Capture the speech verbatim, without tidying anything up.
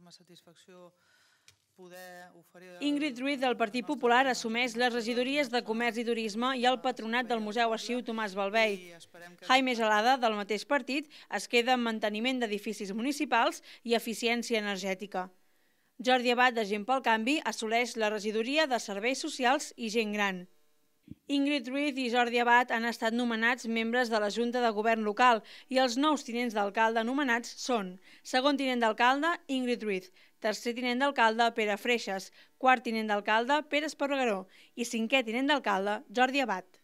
màxima satisfacció poder oferir... Ingrid Ruiz, del Partit Popular, assumeix les regidories de Comerç i Turisme i el patronat del Museu Arxiu Tomàs Balvei. Jaime Gelada, del mateix partit, es queda amb manteniment d'edificis municipals i eficiència energètica. Jordi Abad, de Gent pel Canvi, assoleix la regidoria de Serveis Socials i Gent Gran. Ingrid Ruiz i Jordi Abad han estat nomenats membres de la Junta de Govern local i els nous tinents d'alcalde nomenats són: segon tinent d'alcalde, Ingrid Ruiz; tercer tinent d'alcalde, Pere Freixas; quart tinent d'alcalde, Pere Espargaró; i cinquè tinent d'alcalde, Jordi Abad.